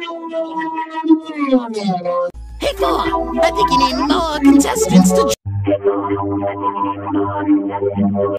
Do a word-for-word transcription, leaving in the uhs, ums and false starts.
Hey, Four, I think you need more contestants to